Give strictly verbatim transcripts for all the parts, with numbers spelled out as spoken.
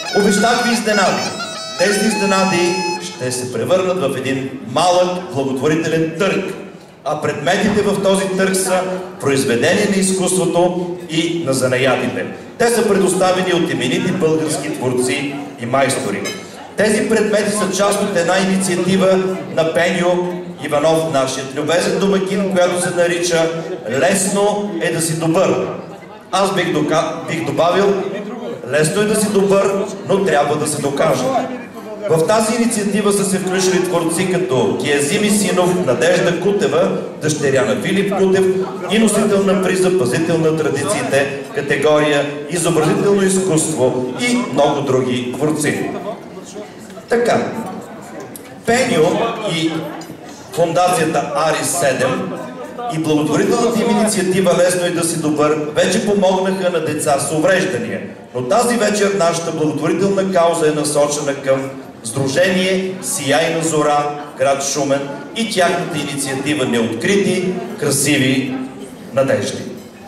Обещах ви изненади. Тези изненади ще се превърнат в един малък благотворителен търг. А предметите в този търг са произведения на изкуството и на занаятите. Те са предоставени от именити български творци и майстори. Тези предмети са част от една инициатива на Пеньо Иванов, нашият любезен домакин, която се нарича "Лесно е да си добър". Аз бих, дока... бих добавил: лесно е да си добър, но трябва да се докаже. В тази инициатива са се включили творци като Киазим Исинов, Надежда Кутева, дъщеря на Филип Кутев и носител на приза "Пазител на традициите", категория "Изобразително изкуство" и много други творци. Така, Пеньо и фондацията Арис седем и благотворителната им инициатива "Лесно е да си добър" вече помогнаха на деца с увреждания. Но тази вечер нашата благотворителна кауза е насочена към Сдружение "Сияйна зора", град Шумен, и тяхната инициатива "Неоткрити красиви надежди".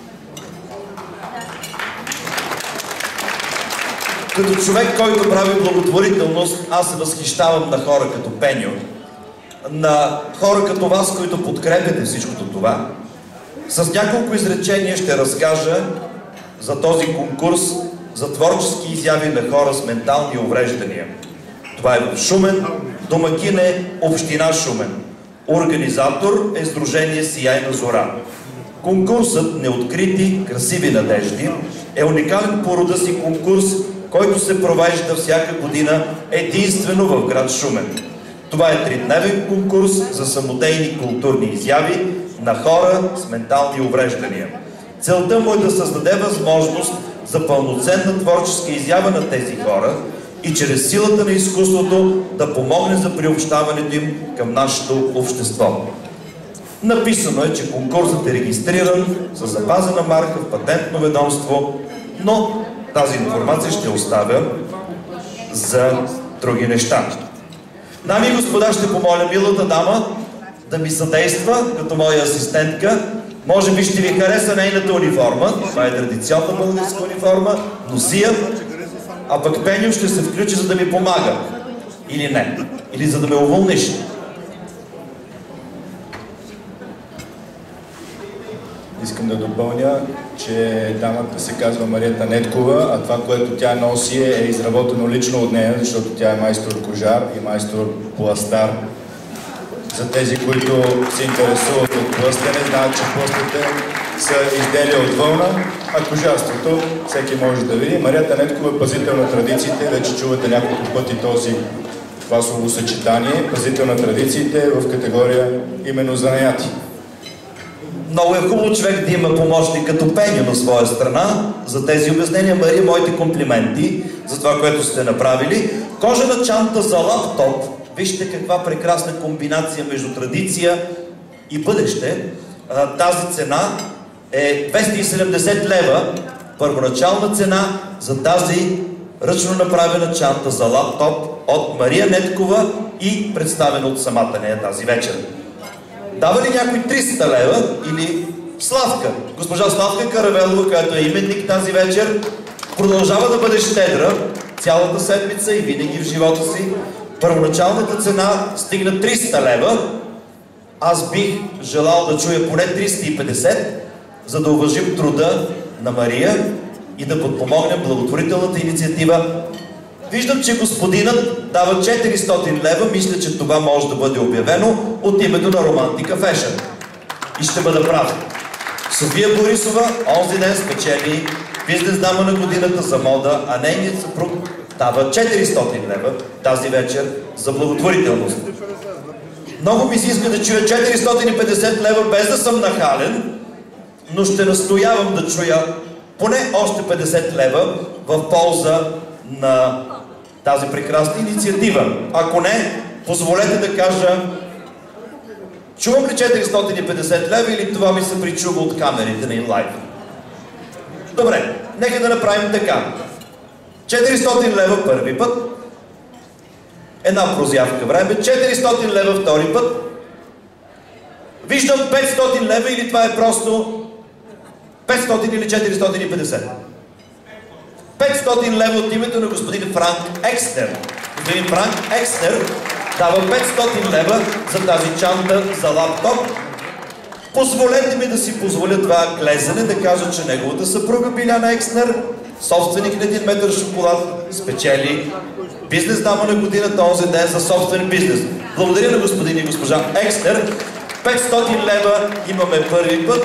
Като човек, който прави благотворителност, аз се възхищавам на хора като Пеньо, на хора като вас, които подкрепяте всичкото това. С няколко изречения ще разкажа за този конкурс за творчески изяви на хора с ментални увреждания. Това е в Шумен, домакин е община Шумен. Организатор е Сдружение "Сияйна зора". Конкурсът "Неоткрити красиви надежди" е уникален по рода си конкурс, който се провежда всяка година единствено в град Шумен. Това е тридневен конкурс за самодейни културни изяви на хора с ментални увреждания. Целта му е да създаде възможност за пълноценна творческа изява на тези хора и чрез силата на изкуството да помогне за приобщаването им към нашето общество. Написано е, че конкурсът е регистриран със запазена марка в Патентно ведомство, но тази информация ще оставя за други неща. Дами и господа, ще помоля милата дама да ми съдейства като моя асистентка. Може би ще ви хареса нейната униформа. Това е традиционна българска униформа. Носи я. А пък Пеньо ще се включи, за да ми помага. Или не. Или за да ме уволниш. Искам да допълня, че дамата се казва Марията Неткова, а това, което тя носи, е изработено лично от нея, защото тя е майстор кожар и майстор пластар. За тези, които се интересуват от плъстене, знаят, че плъстите са изделия от вълна, а кожарството всеки може да види. Марията Неткова е пазител на традициите, вече чувате няколко пъти този това словосъчетание. Пазител на традициите е в категория именно занаяти. Много е хубаво човек да има помощник като Пеньо на своя страна. За тези обяснения, Мария, моите комплименти за това, което сте направили. Кожена чанта за лаптоп. Вижте каква прекрасна комбинация между традиция и бъдеще. Тази цена е двеста и седемдесет лева. Първоначална цена за тази ръчно направена чанта за лаптоп от Мария Неткова и представена от самата нея тази вечер. Дава ли някой триста лева или Славка? Госпожа Славка Каравелова, която е именник тази вечер, продължава да бъде щедра цялата седмица и винаги в живота си. Първоначалната цена стигна триста лева. Аз бих желал да чуя поне триста и петдесет, за да уважим труда на Мария и да подпомогнем благотворителната инициатива. Виждам, че господинът дава четиристотин лева. Мисля, че това може да бъде обявено от името на Романтика Фешън. И ще бъда прав. София Борисова онзи ден спечели бизнес дама на годината за мода, а нейният съпруг дава четиристотин лева тази вечер за благотворителност. Много ми се иска да чуя четиристотин и петдесет лева, без да съм нахален, но ще настоявам да чуя поне още петдесет лева в полза на тази прекрасна инициатива. Ако не, позволете да кажа, чувам ли четиристотин и петдесет лева или това ми се причува от камерите на инлайв? Добре, нека да направим така. четиристотин лева първи път, една прозявка време, четиристотин лева втори път, виждам петстотин лева или това е просто петстотин или четиристотин и петдесет? петстотин лева от името на господин Франк Екснер. Господин Франк Екснер дава петстотин лева за тази чанта за лаптоп. Позволете ми да си позволя това глезене, да кажа, че неговата съпруга Биляна Екснер, собственик на един метър шоколад, спечели бизнес дама на годината онзи ден за собствен бизнес. Благодаря на господин и госпожа Екснер. петстотин лева имаме първи път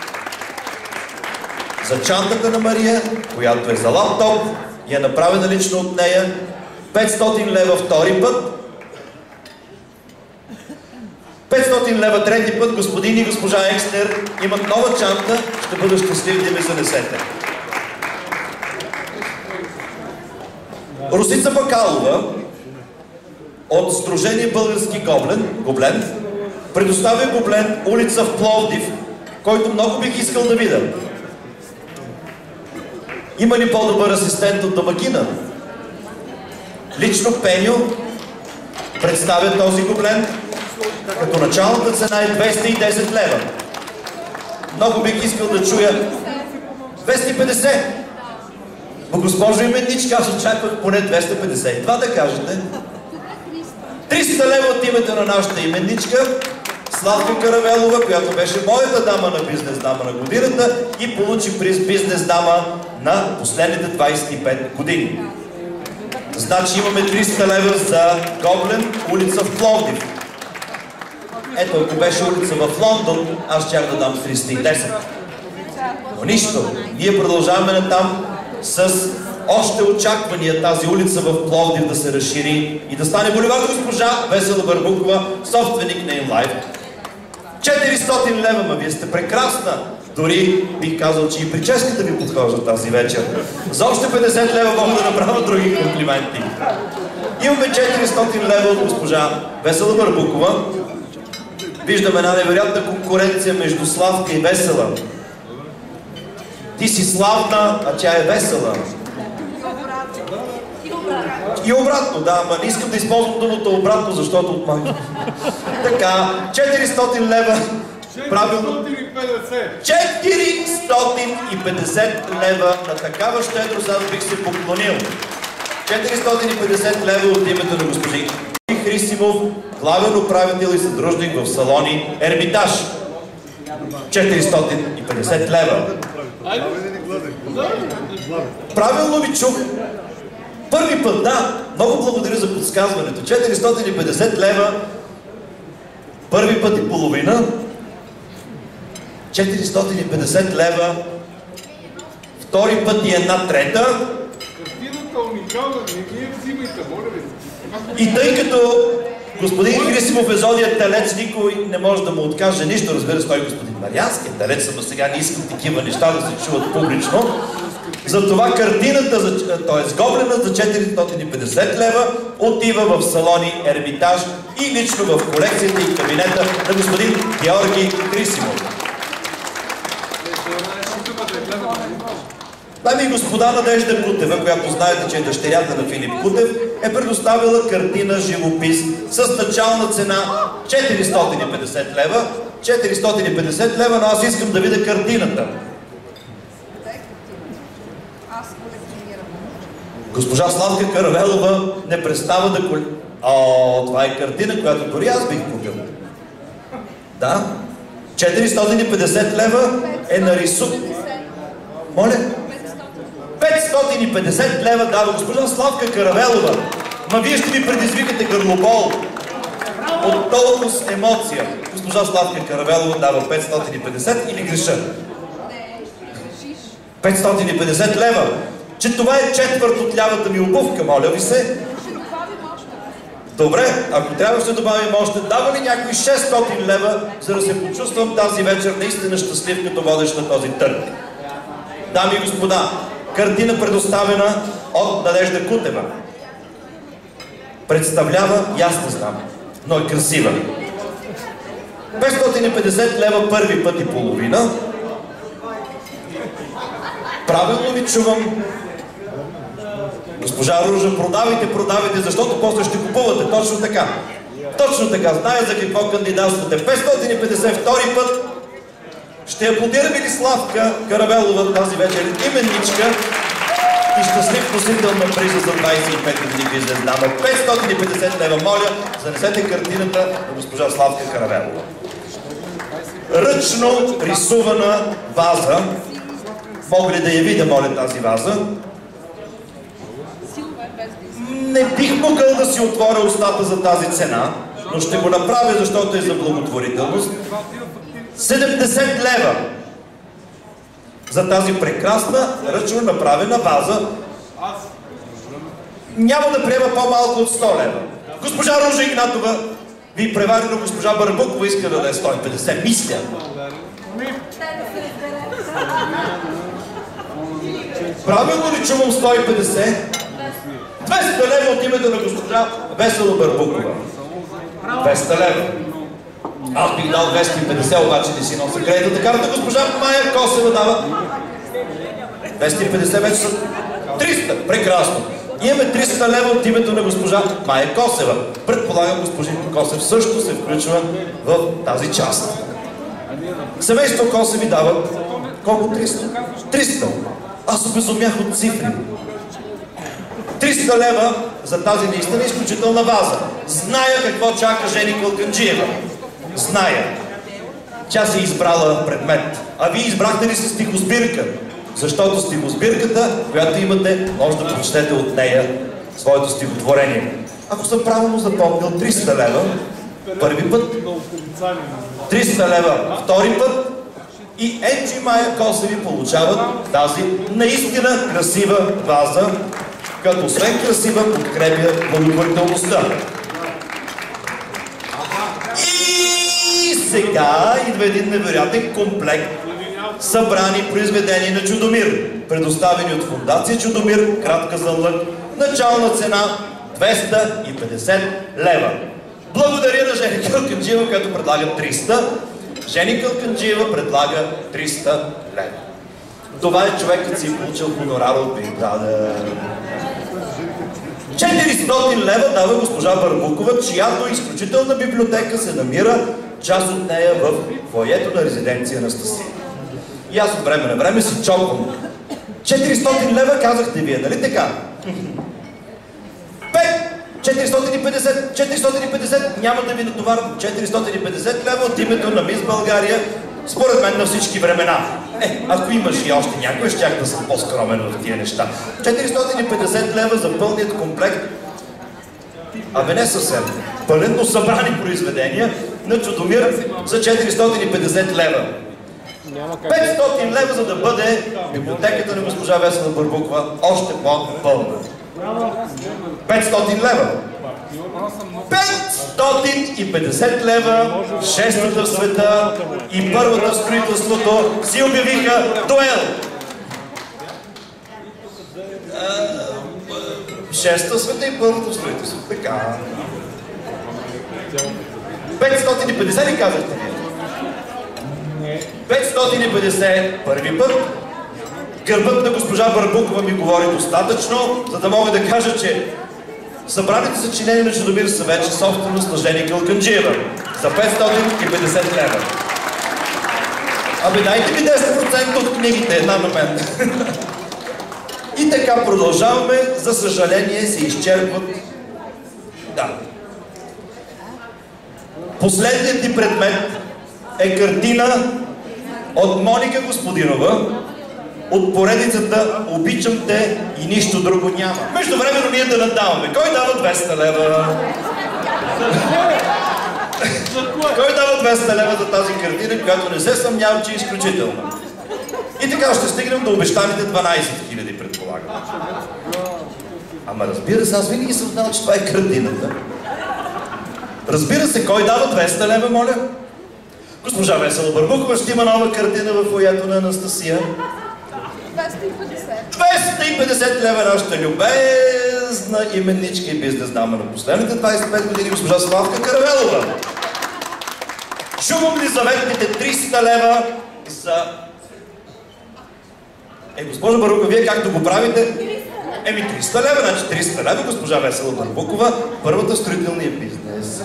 за чантата на Мария, която е за лаптоп и е направена лично от нея. петстотин лева втори път. петстотин лева трети път. Господин и госпожа Екснер имат нова чанта. Ще бъда щастлив да ми занесете. Росица Бакалова от Сдружение Български Гоблен, Гоблен предоставя Гоблен улица в Пловдив, който много бих искал да видя. Има ли по-добър асистент от домакина? Лично Пеню представя този Гоблен, като началната цена е двеста и десет лева. Много бих искал да чуя двеста и петдесет. Но госпожо именничка, аз очаквах поне двеста и петдесет. Това да кажете. триста лева от името на нашата именничка Славка Каравелова, която беше моята дама на бизнес дама на годината и получи приз бизнес дама на последните двайсет и пет години. Значи имаме триста лева за Гоблен, улица в Пловдив. Ето, ако беше улица в Лондон, аз щях да дам триста и десет. Но нищо, ние продължаваме натам с още очаквания тази улица в Пловдив да се разшири и да стане булевард госпожа Весела Барбукова, собственик на InLife. четиристотин лева, ма вие сте прекрасна. Дори бих казал, че и прическата ви подхожда тази вечер. За още петдесет лева мога да направя други комплименти. Имаме четиристотин лева от госпожа Весела Барбукова. Виждаме една невероятна конкуренция между Славка и Весела. Ти си славна, а тя е весела. И обратно, да, ама не искам да използвам думата обратно, защото от майка. Така, четиристотин лева. Правилно. четиристотин и петдесет лева на такава щедрост аз бих се поклонил. четиристотин и петдесет лева от името на господин Хрисимов, главен управител и съдружник в салони Ермитаж. четиристотин и петдесет лева. Правилно ви чух. Първи път, да. Много благодаря за подсказването. четиристотин и петдесет лева. Първи път и половина. четиристотин и петдесет лева. Втори път и една трета. Картината уникална, не ги взимайте, моля ви. И тъй като господин Хрисимов е зодият телец, никой не може да му откаже нищо. Разбира се, той господин Мариански е телец, но сега не искам такива неща да се чуват публично. Затова картината, т.е. Гобленът за четиристотин и петдесет лева отива в салони Ермитаж и лично в колекцията и кабинета на господин Георги Хрисимов. Дами и господа, Надежда Кутева, която знаете, че е дъщерята на Филип Кутев, е предоставила картина живопис с начална цена четиристотин и петдесет лева. четиристотин и петдесет лева, но аз искам да видя картината. Госпожа Славка Каравелова не престава да коли... О, това е картина, която дори аз бих купил. Да. четиристотин и петдесет лева е нарису... Моля? петстотин и петдесет лева дава госпожа Славка Каравелова. Ма вие ще ми предизвикате гърлобол от толкова емоция. Госпожа Славка Каравелова дава петстотин и петдесет или греша? петстотин и петдесет лева. Че това е четвърт от лявата ми обувка, моля ви се. Добре, ако трябва ще добавим още, дава ли някой шестстотин лева, за да се почувствам тази вечер наистина щастлив, като водещ на този търг? Дами и господа, картина предоставена от Надежда Кутева. Представлява, и аз не знам, но е красива. петстотин и петдесет лева първи път и половина. Правилно ви чувам. Госпожа Ружа, продавайте, продавайте, защото после ще купувате. Точно така. Точно така. Зная за какво кандидатствате. петстотин и петдесет втори път. Ще аплодираме ли Славка Каравелова тази вечер? Именничка. и щастлив носител на приза за двайсет и пет години бизнес дама. петстотин и петдесет лева, моля, занесете картината на госпожа Славка Каравелова. Ръчно рисувана ваза. Мога ли да я видя, моля, тази ваза? Не бих могъл да си отворя устата за тази цена, но ще го направя, защото е за благотворителност. седемдесет лева за тази прекрасна, ръчно направена ваза. Няма да приема по-малко от сто лева. Госпожа Ружа Игнатова ви превари, но госпожа Барбукова иска да даде сто и петдесет. Мисля. Правилно ли чувам сто и петдесет? двеста лева от името на госпожа Весела Барбукова. двеста лева. Аз бих дал двеста и петдесет, обаче не си нося кредитната карта. Госпожа Майя Косева дава двеста и петдесет, вече са триста. Прекрасно. Имаме триста лева от името на госпожа Майя Косева. Предполагам, господин Косев също се включва в тази част. Семейство Косеви дават колко? триста? триста. Аз обезумях от цифри. триста лева за тази наистина изключителна ваза. Зная какво чака Жени Калканджиева. Зная. Тя си избрала предмет. А вие избрахте ли си стихосбирка? Защото стихосбирката, която имате, може да прочетете от нея своето стихотворение. Ако съм правилно запомнил, триста лева първи път, триста лева втори път и Енджи Майя Косеви получават тази наистина красива ваза, като освен красива подкрепя благотворителността. И сега идва един невероятен комплект събрани произведения на Чудомир, предоставени от Фондация Чудомир, кратка за лък, начална цена двеста и петдесет лева. Благодаря на Жени Калканджиева, която предлага триста. Жени Калканджиева предлага триста лева. Това е човекът си получил хонорар от Big Brother. четиристотин лева дава госпожа Барбукова, чиято изключителна библиотека се намира част от нея в фоайето на резиденция Анастасия. И аз от време на време си чоквам. четиристотин лева казахте вие, нали така? Пет! четиристотин и петдесет! четиристотин и петдесет! Няма да ви натоварвам. четиристотин и петдесет лева от името на Мис България, според мен на всички времена. Е, ако имаш и още някой, щях да съм по-скромен в тия неща. четиристотин и петдесет лева за пълният комплект. Абе не съвсем. Пълен, но събрани произведения на Чудомир за четиристотин и петдесет лева. петстотин лева, за да бъде библиотеката на госпожа Весела Барбукова още по-пълна. петстотин лева. петстотин и петдесет лева, шестата в света и първата в строителството си обявиха дуел. Шестата в света и първата в строителството. Така. петстотин и петдесет ли казахте вие? петстотин и петдесет първи път. Гърбът на госпожа Барбукова ми говори достатъчно, за да мога да кажа, че събраните съчинения на Чудомир са вече собственост на Жени Калканджиева за петстотин и петдесет лева. Абе дайте ми десет процента от книгите, една на мен. И така продължаваме, за съжаление се изчерпват. Да. Последният ни предмет е картина от Моника Господинова от поредицата "Обичам те и нищо друго няма". Междувременно ние да надаваме. Кой дава двеста лева? Кой дава двеста лева за тази картина, която не се съмнявам, че е изключителна? И така ще стигнем до обещаните дванайсет хиляди, предполагам. Ама разбира се, аз винаги съм знал, че това е картината. Разбира се, кой дава двеста лева, моля? Госпожа Весела Барбукова ще има нова картина в фоайето на Анастасия. двеста и петдесет. двеста и петдесет лева нашата любезна именничка и бизнес дама на последните двайсет и пет години, госпожа Славка Каравелова. Чувам ли заветните триста лева за... Е, госпожа Барбукова, вие както го правите? Еми триста лева, значи триста лева, госпожа Весела Барбукова, първата в строителния бизнес.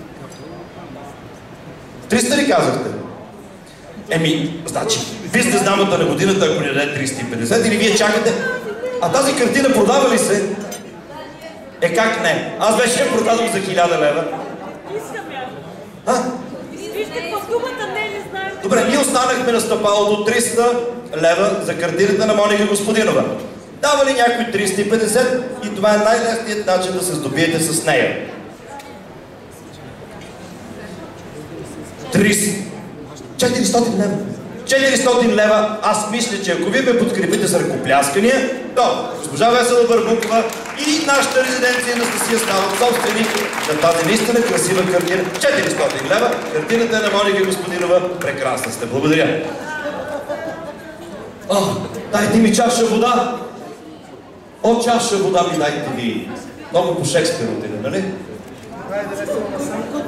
триста ли казахте? Еми, значи, бизнес дамата на годината, ако ни даде триста и петдесет, или вие чакате? А тази картина продава ли се? Е, как не? Аз беше я продадам за хиляда лева. Искам я. А? Вижте, по думата не ли знаем. Добре, ние останахме на стъпалото триста лева за картината на Моника Господинова. Дава ли някой триста и петдесет и това е най-лесният начин да се здобиете с нея. триста. четиристотин лева. четиристотин лева. Аз мисля, че ако вие ме подкрепите с ръкопляскания, то госпожа Весела Бърбукова и нашата резиденция на Стасия стават собственики на тази наистина красива картина. четиристотин лева. Картината е на Моника Господинова. Прекрасна сте. Благодаря. О, дайте ми чаша вода. О, чаша вода ми дайте ви. Много по Шекспир отиде, нали?